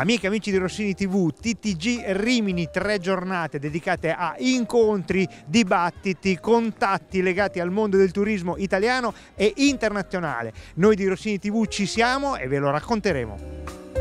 Amiche e amici di Rossini TV, TTG Rimini, 3 giornate dedicate a incontri, dibattiti, contatti legati al mondo del turismo italiano e internazionale. Noi di Rossini TV ci siamo e ve lo racconteremo.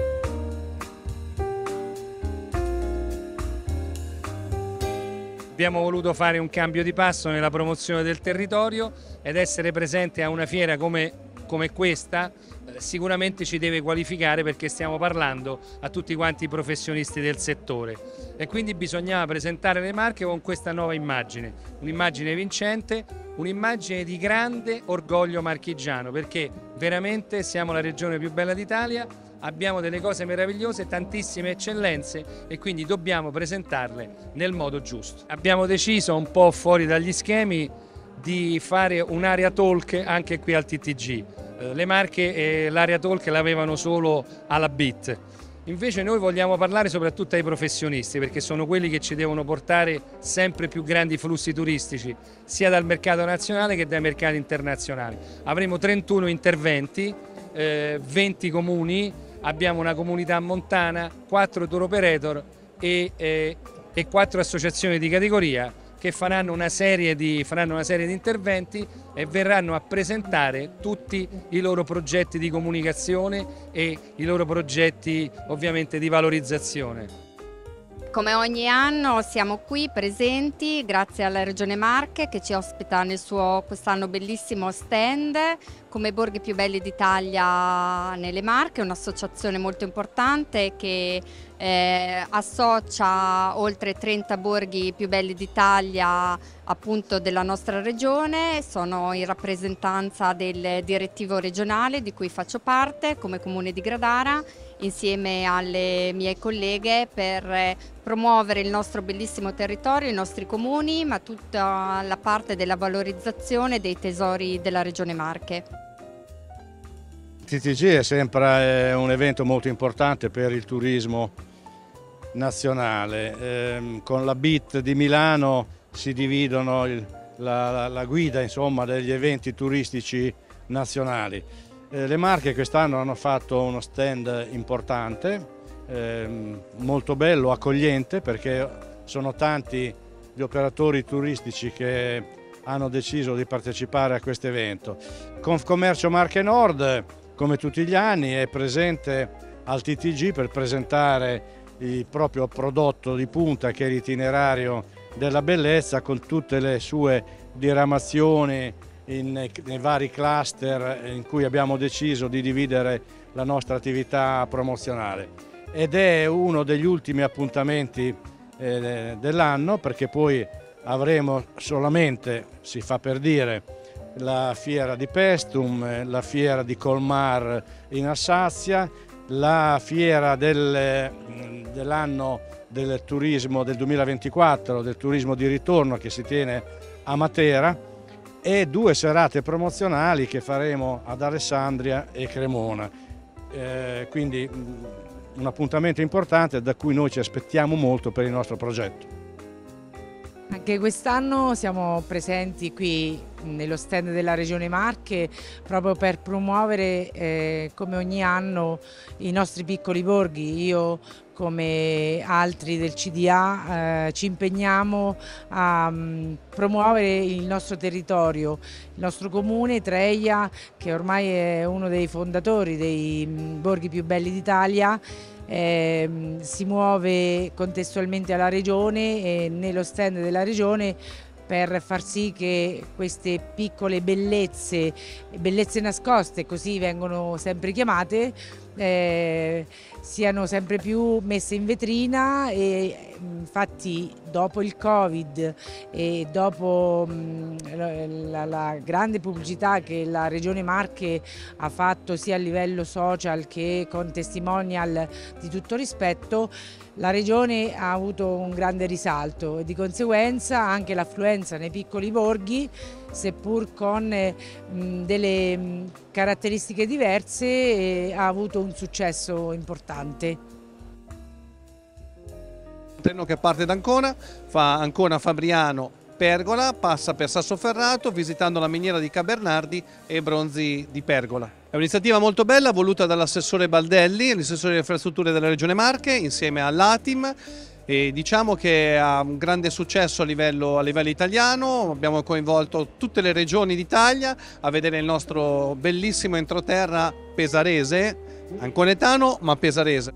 Abbiamo voluto fare un cambio di passo nella promozione del territorio ed essere presente a una fiera come questa sicuramente ci deve qualificare, perché stiamo parlando a tutti quanti i professionisti del settore e quindi bisognava presentare le Marche con questa nuova immagine, un'immagine vincente, un'immagine di grande orgoglio marchigiano, perché veramente siamo la regione più bella d'Italia. Abbiamo delle cose meravigliose, tantissime eccellenze e quindi dobbiamo presentarle nel modo giusto. Abbiamo deciso, un po' fuori dagli schemi, di fare un'area talk anche qui al TTG. Le Marche e l'area talk l'avevano solo alla BIT. Invece noi vogliamo parlare soprattutto ai professionisti, perché sono quelli che ci devono portare sempre più grandi flussi turistici, sia dal mercato nazionale che dai mercati internazionali. Avremo 31 interventi, 20 comuni, abbiamo una comunità montana, 4 tour operator e 4 associazioni di categoria che faranno una serie di interventi e verranno a presentare tutti i loro progetti di comunicazione e i loro progetti ovviamente di valorizzazione. Come ogni anno siamo qui presenti grazie alla Regione Marche che ci ospita nel suo quest'anno bellissimo stand come Borghi più belli d'Italia nelle Marche, un'associazione molto importante che associa oltre 30 borghi più belli d'Italia appunto della nostra regione. Sono in rappresentanza del direttivo regionale di cui faccio parte come Comune di Gradara, insieme alle mie colleghe, per promuovere il nostro bellissimo territorio, i nostri comuni, ma tutta la parte della valorizzazione dei tesori della Regione Marche. TTG è sempre un evento molto importante per il turismo nazionale. Con la BIT di Milano si dividono la guida, insomma, degli eventi turistici nazionali. Le Marche quest'anno hanno fatto uno stand importante, molto bello, accogliente, perché sono tanti gli operatori turistici che hanno deciso di partecipare a questo evento. Confcommercio Marche Nord, come tutti gli anni, è presente al TTG per presentare il proprio prodotto di punta, che è l'itinerario della bellezza, con tutte le sue diramazioni nei vari cluster in cui abbiamo deciso di dividere la nostra attività promozionale. Ed è uno degli ultimi appuntamenti dell'anno, perché poi avremo solamente, si fa per dire, la fiera di Paestum, la fiera di Colmar in Alsazia, la fiera dell'anno del turismo del 2024, del turismo di ritorno, che si tiene a Matera, e 2 serate promozionali che faremo ad Alessandria e Cremona. Quindi un appuntamento importante da cui noi ci aspettiamo molto per il nostro progetto. Anche quest'anno siamo presenti qui nello stand della Regione Marche proprio per promuovere come ogni anno i nostri piccoli borghi. Io, come altri del CDA, ci impegniamo a promuovere il nostro territorio, il nostro comune Treia, che ormai è uno dei fondatori dei borghi più belli d'Italia. Si muove contestualmente alla Regione e nello stand della Regione per far sì che queste piccole bellezze nascoste, così vengono sempre chiamate, siano sempre più messe in vetrina. E infatti dopo il Covid e dopo la grande pubblicità che la Regione Marche ha fatto sia a livello social che con testimonial di tutto rispetto, la Regione ha avuto un grande risalto e di conseguenza anche l'affluenza nei piccoli borghi, seppur con delle caratteristiche diverse, ha avuto un successo importante. Un treno che parte da Ancona, fa Ancona-Fabriano Pergola, passa per Sassoferrato visitando la miniera di Cabernardi e i bronzi di Pergola. È un'iniziativa molto bella voluta dall'assessore Baldelli, l'assessore delle infrastrutture della Regione Marche, insieme all'ATIM. E diciamo che ha un grande successo a livello italiano. Abbiamo coinvolto tutte le regioni d'Italia a vedere il nostro bellissimo entroterra pesarese, anconetano ma pesarese.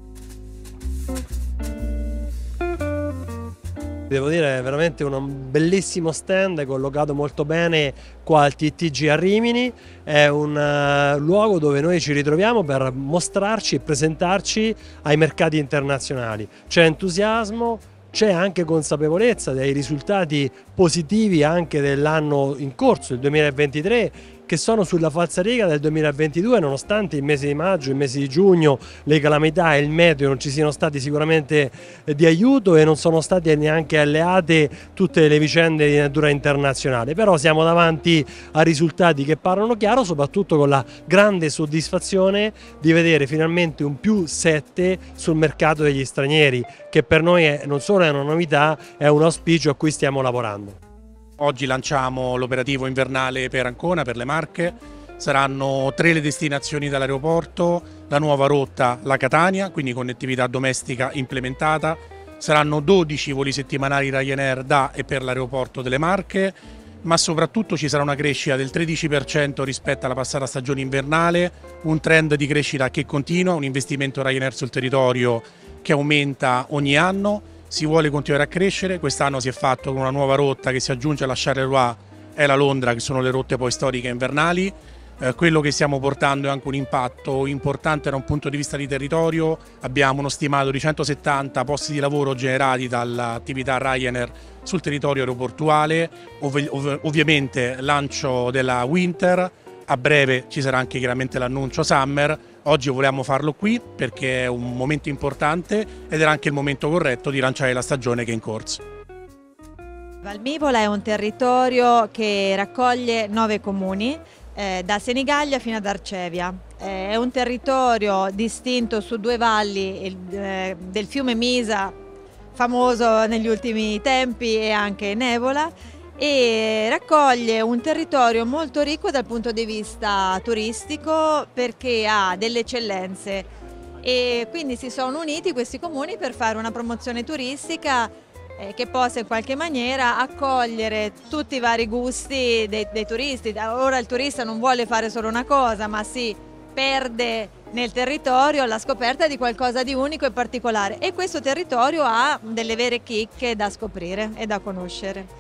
Devo dire, è veramente un bellissimo stand collocato molto bene qua al TTG a Rimini. È un luogo dove noi ci ritroviamo per mostrarci e presentarci ai mercati internazionali. C'è entusiasmo, c'è anche consapevolezza dei risultati positivi anche dell'anno in corso, il 2023, che sono sulla falsariga del 2022, nonostante il mese di maggio, il mese di giugno, le calamità e il meteo non ci siano stati sicuramente di aiuto e non sono state neanche alleate tutte le vicende di natura internazionale. Però siamo davanti a risultati che parlano chiaro, soprattutto con la grande soddisfazione di vedere finalmente un +7 sul mercato degli stranieri, che per noi non solo è una novità, è un auspicio a cui stiamo lavorando. Oggi lanciamo l'operativo invernale per Ancona, per le Marche. Saranno 3 le destinazioni dall'aeroporto, la nuova rotta, la Catania, quindi connettività domestica implementata. Saranno 12 voli settimanali Ryanair da e per l'aeroporto delle Marche, ma soprattutto ci sarà una crescita del 13% rispetto alla passata stagione invernale, un trend di crescita che continua, un investimento Ryanair sul territorio che aumenta ogni anno. Si vuole continuare a crescere, quest'anno si è fatto con una nuova rotta che si aggiunge alla Charleroi e la Londra, che sono le rotte poi storiche invernali. Quello che stiamo portando è anche un impatto importante da un punto di vista di territorio. Abbiamo uno stimato di 170 posti di lavoro generati dall'attività Ryanair sul territorio aeroportuale, ovviamente lancio della Winter, a breve ci sarà anche chiaramente l'annuncio Summer. Oggi volevamo farlo qui perché è un momento importante ed era anche il momento corretto di lanciare la stagione che è in corso. Valmivola è un territorio che raccoglie 9 comuni, da Senigallia fino ad Arcevia. È un territorio distinto su 2 valli del fiume Misa, famoso negli ultimi tempi, e anche Nevola, e raccoglie un territorio molto ricco dal punto di vista turistico perché ha delle eccellenze, e quindi si sono uniti questi comuni per fare una promozione turistica che possa in qualche maniera accogliere tutti i vari gusti dei turisti. Ora il turista non vuole fare solo una cosa, ma si perde nel territorio la scoperta di qualcosa di unico e particolare, e questo territorio ha delle vere chicche da scoprire e da conoscere.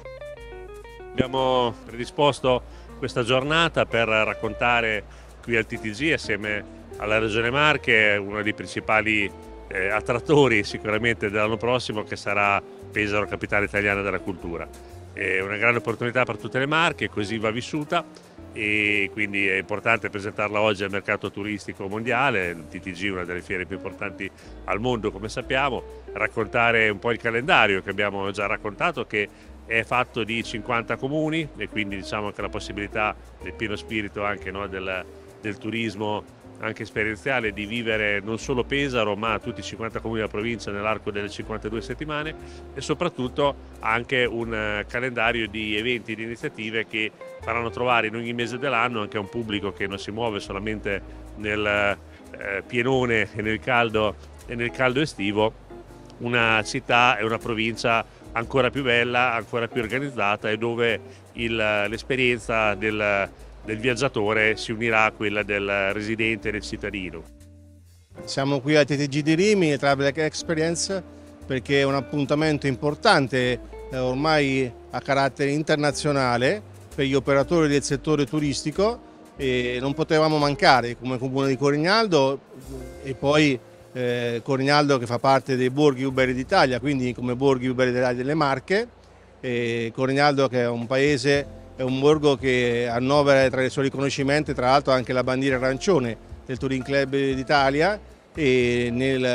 Abbiamo predisposto questa giornata per raccontare qui al TTG, assieme alla Regione Marche, uno dei principali attrattori sicuramente dell'anno prossimo, che sarà Pesaro, capitale italiana della cultura. È una grande opportunità per tutte le Marche, così va vissuta, e quindi è importante presentarla oggi al mercato turistico mondiale. Il TTG è una delle fiere più importanti al mondo, come sappiamo, raccontare un po' il calendario che abbiamo già raccontato, che è fatto di 50 comuni, e quindi diciamo che la possibilità, nel pieno spirito anche del turismo anche esperienziale, di vivere non solo Pesaro ma tutti i 50 comuni della provincia nell'arco delle 52 settimane, e soprattutto anche un calendario di eventi e di iniziative che faranno trovare in ogni mese dell'anno anche a un pubblico che non si muove solamente nel pienone e nel caldo estivo, una città e una provincia ancora più bella, ancora più organizzata, e dove l'esperienza del viaggiatore si unirà a quella del residente e del cittadino. Siamo qui al TTG di Rimini, Travel Experience, perché è un appuntamento importante, ormai a carattere internazionale, per gli operatori del settore turistico, e non potevamo mancare come Comune di Corignaldo, e poi Corignaldo che fa parte dei borghi uberi d'Italia, quindi come borghi uberi delle Marche. Corignaldo, che è un paese, è un borgo che annovera tra i suoi riconoscimenti tra l'altro anche la bandiera arancione del Touring Club d'Italia, e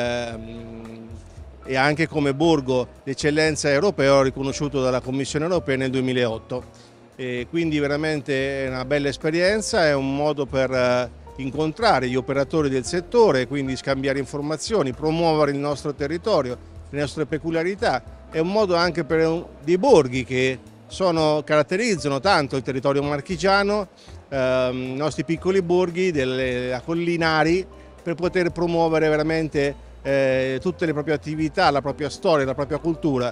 anche come borgo d'eccellenza europeo riconosciuto dalla Commissione europea nel 2008. Quindi veramente è una bella esperienza, è un modo per incontrare gli operatori del settore, quindi scambiare informazioni, promuovere il nostro territorio, le nostre peculiarità. È un modo anche per dei borghi che caratterizzano tanto il territorio marchigiano, i nostri piccoli borghi, delle collinari, per poter promuovere veramente tutte le proprie attività, la propria storia, la propria cultura.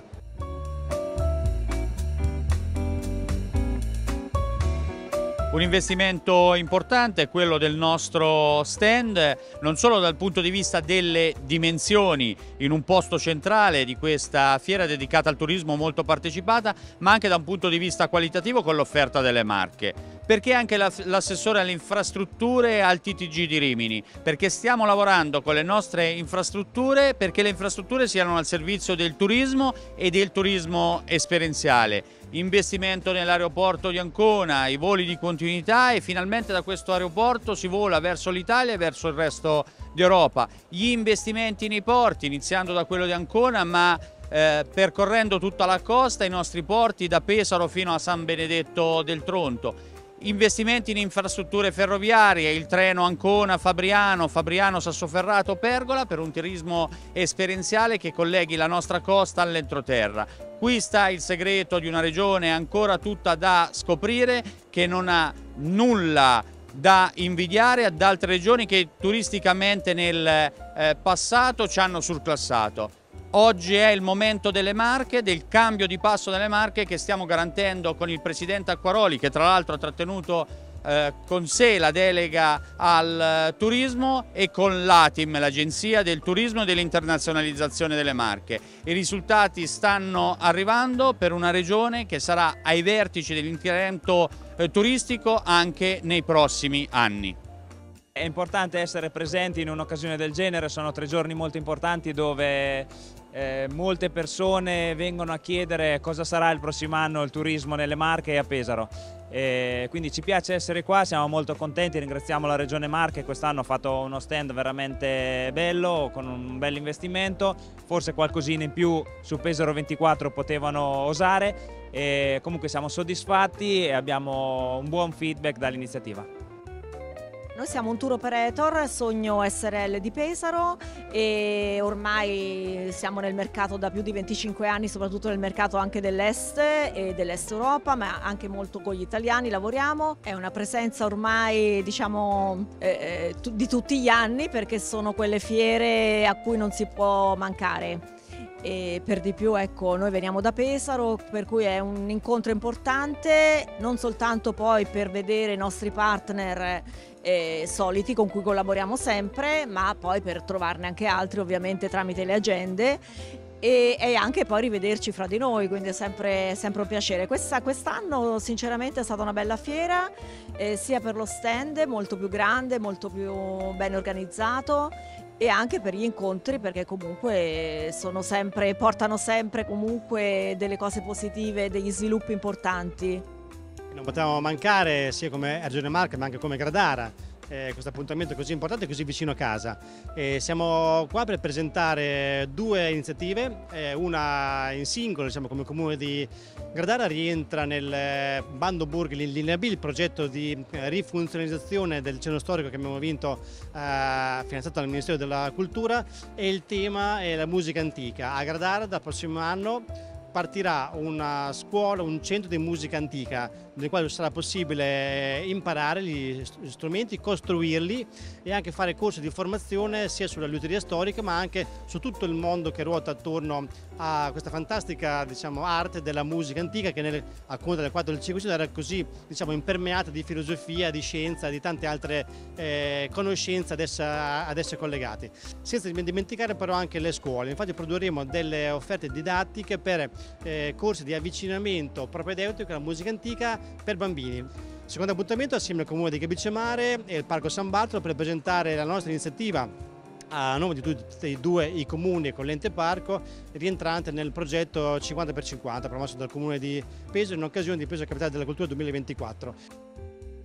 Un investimento importante è quello del nostro stand, non solo dal punto di vista delle dimensioni in un posto centrale di questa fiera dedicata al turismo molto partecipata, ma anche da un punto di vista qualitativo con l'offerta delle marche. Perché anche l'assessore alle infrastrutture al TTG di Rimini? Perché stiamo lavorando con le nostre infrastrutture perché le infrastrutture siano al servizio del turismo e del turismo esperienziale. Investimento nell'aeroporto di Ancona, i voli di continuità e finalmente da questo aeroporto si vola verso l'Italia e verso il resto d'Europa. Gli investimenti nei porti, iniziando da quello di Ancona, ma percorrendo tutta la costa, i nostri porti da Pesaro fino a San Benedetto del Tronto. Investimenti in infrastrutture ferroviarie, il treno Ancona-Fabriano, Fabriano-Sassoferrato-Pergola per un turismo esperienziale che colleghi la nostra costa all'entroterra. Qui sta il segreto di una regione ancora tutta da scoprire, che non ha nulla da invidiare ad altre regioni che turisticamente nel passato ci hanno surclassato. Oggi è il momento delle Marche, del cambio di passo delle Marche che stiamo garantendo con il Presidente Acquaroli, che tra l'altro ha trattenuto con sé la delega al turismo, e con l'ATIM, l'Agenzia del Turismo e dell'Internazionalizzazione delle Marche. I risultati stanno arrivando per una regione che sarà ai vertici dell'intervento turistico anche nei prossimi anni. È importante essere presenti in un'occasione del genere, sono 3 giorni molto importanti dove molte persone vengono a chiedere cosa sarà il prossimo anno il turismo nelle Marche e a Pesaro. Quindi ci piace essere qua, siamo molto contenti, ringraziamo la Regione Marche, quest'anno ha fatto uno stand veramente bello con un bel investimento, forse qualcosina in più su Pesaro 24 potevano osare, e comunque siamo soddisfatti e abbiamo un buon feedback dall'iniziativa. Noi siamo un tour operator, Sogno SRL di Pesaro, e ormai siamo nel mercato da più di 25 anni, soprattutto nel mercato anche dell'Est e dell'Est Europa, ma anche molto con gli italiani lavoriamo. È una presenza ormai, diciamo, di tutti gli anni, perché sono quelle fiere a cui non si può mancare. E per di più, ecco, noi veniamo da Pesaro, per cui è un incontro importante, non soltanto poi per vedere i nostri partner soliti con cui collaboriamo sempre, ma poi per trovarne anche altri, ovviamente tramite le agende, e anche poi rivederci fra di noi, quindi è sempre un piacere. Quest'anno sinceramente è stata una bella fiera, sia per lo stand molto più grande, molto più ben organizzato, e anche per gli incontri, perché comunque portano sempre comunque delle cose positive, degli sviluppi importanti. Non potevamo mancare sia come Regione Marche ma anche come Gradara questo appuntamento così importante e così vicino a casa. Siamo qua per presentare 2 iniziative, una in singolo, diciamo, come Comune di Gradara rientra nel bando Borghi Lineabili, il progetto di rifunzionalizzazione del centro storico che abbiamo vinto finanziato dal Ministero della Cultura, e il tema è la musica antica. A Gradara dal prossimo anno partirà una scuola, un centro di musica antica, nel quale sarà possibile imparare gli strumenti, costruirli e anche fare corsi di formazione sia sulla liuteria storica ma anche su tutto il mondo che ruota attorno a questa fantastica, diciamo, arte della musica antica, che a conto del 4 del 5 era così, diciamo, impermeata di filosofia, di scienza, di tante altre conoscenze ad esse collegate. Senza dimenticare però anche le scuole. Infatti produrremo delle offerte didattiche per corsi di avvicinamento propedeutico alla musica antica per bambini. Secondo appuntamento assieme al Comune di Gabicemare e il Parco San Bartolo per presentare la nostra iniziativa a nome di tutti e 2 i comuni con l'ente parco, rientrante nel progetto 50x50 promosso dal Comune di Pesaro in occasione di Pesaro Capitale della Cultura 2024.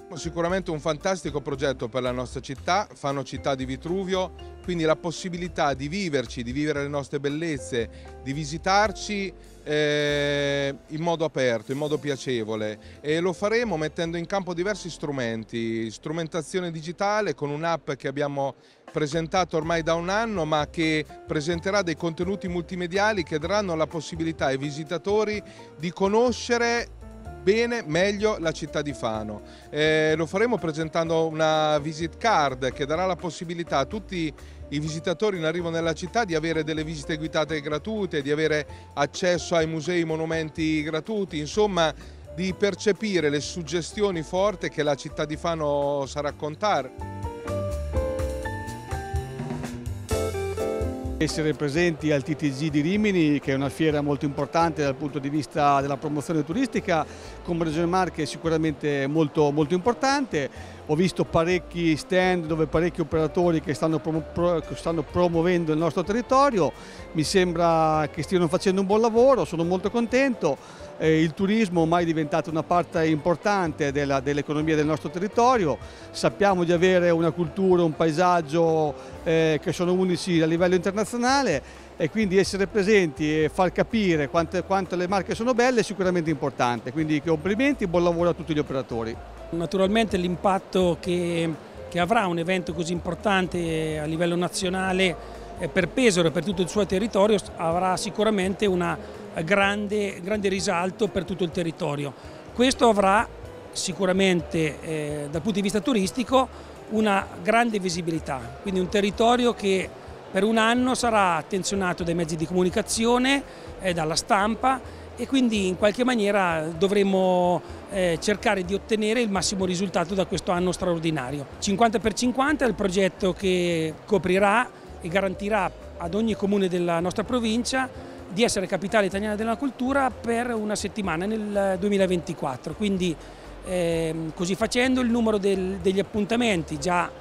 Sicuramente un fantastico progetto per la nostra città, Fano città di Vitruvio, quindi la possibilità di viverci, di vivere le nostre bellezze, di visitarci in modo aperto, in modo piacevole, e lo faremo mettendo in campo diversi strumenti, strumentazione digitale con un'app che abbiamo presentato ormai da un anno, ma che presenterà dei contenuti multimediali che daranno la possibilità ai visitatori di conoscere bene, meglio la città di Fano. Lo faremo presentando una visit card che darà la possibilità a tutti i visitatori in arrivo nella città di avere delle visite guidate gratuite, di avere accesso ai musei e monumenti gratuiti, insomma di percepire le suggestioni forti che la città di Fano sa raccontare. Essere presenti al TTG di Rimini, che è una fiera molto importante dal punto di vista della promozione turistica, come Regione Marche è sicuramente molto importante. Ho visto parecchi stand dove parecchi operatori che stanno promuovendo il nostro territorio, mi sembra che stiano facendo un buon lavoro, sono molto contento. Il turismo ormai è diventato una parte importante dell'economia del nostro territorio, sappiamo di avere una cultura, un paesaggio che sono unici a livello internazionale, e quindi essere presenti e far capire quanto le Marche sono belle è sicuramente importante, quindi complimenti e buon lavoro a tutti gli operatori. Naturalmente l'impatto che avrà un evento così importante a livello nazionale per Pesaro e per tutto il suo territorio avrà sicuramente una grande risalto per tutto il territorio. Questo avrà sicuramente dal punto di vista turistico una grande visibilità, quindi un territorio che per un anno sarà attenzionato dai mezzi di comunicazione, dalla stampa, e quindi in qualche maniera dovremo cercare di ottenere il massimo risultato da questo anno straordinario. 50x50 è il progetto che coprirà e garantirà ad ogni comune della nostra provincia di essere capitale italiana della cultura per una settimana nel 2024, quindi così facendo il numero degli appuntamenti già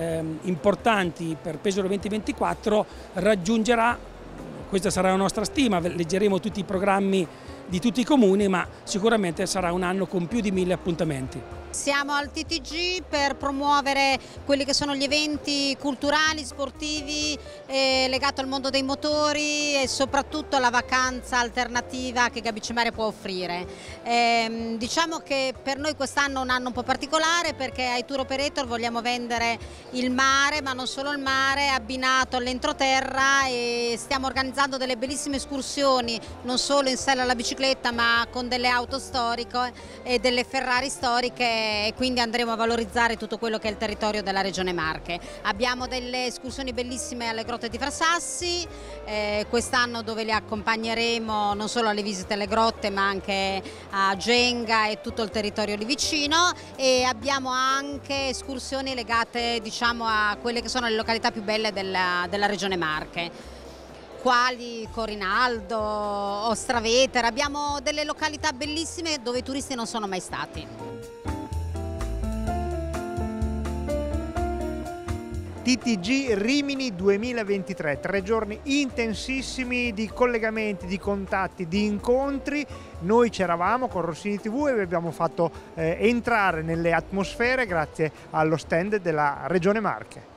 importanti per Pesaro 2024 raggiungerà, questa sarà la nostra stima, leggeremo tutti i programmi di tutti i comuni, ma sicuramente sarà un anno con più di 1000 appuntamenti. Siamo al TTG per promuovere quelli che sono gli eventi culturali, sportivi legati al mondo dei motori e soprattutto la vacanza alternativa che Gabicimare può offrire. Diciamo che per noi quest'anno è un anno un po' particolare perché ai tour operator vogliamo vendere il mare, ma non solo il mare, abbinato all'entroterra, e stiamo organizzando delle bellissime escursioni non solo in sella alla bicicletta ma con delle auto storiche e delle Ferrari storiche, e quindi andremo a valorizzare tutto quello che è il territorio della Regione Marche. Abbiamo delle escursioni bellissime alle grotte di Frassassi, quest'anno dove li accompagneremo non solo alle visite alle grotte ma anche a Genga e tutto il territorio lì vicino, e abbiamo anche escursioni legate, diciamo, a quelle che sono le località più belle della Regione Marche, quali Corinaldo, Ostravetera. Abbiamo delle località bellissime dove i turisti non sono mai stati. TTG Rimini 2023, 3 giorni intensissimi di collegamenti, di contatti, di incontri. Noi c'eravamo con Rossini TV e vi abbiamo fatto entrare nelle atmosfere grazie allo stand della Regione Marche.